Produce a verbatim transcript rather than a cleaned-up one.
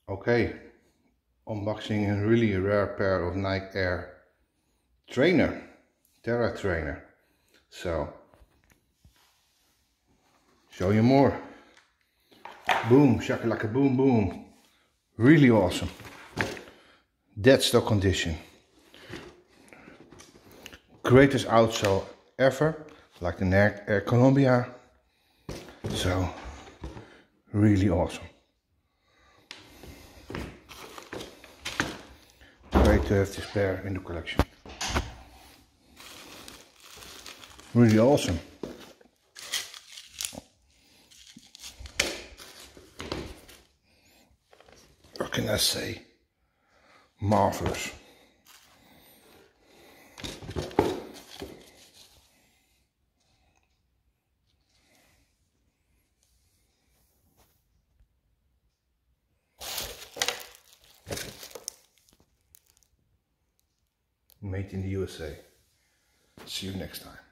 Okay, unboxing a really rare pair of Nike Air trainer, Terra trainer. So, show you more. Boom, shakalaka boom boom. Really awesome. Dead stock condition. Greatest outsole ever, like the Air, Air Columbia. So, really awesome. Great to have this pair in the collection. Really awesome. What can I say? Marvelous. Made in the U S A. See you next time.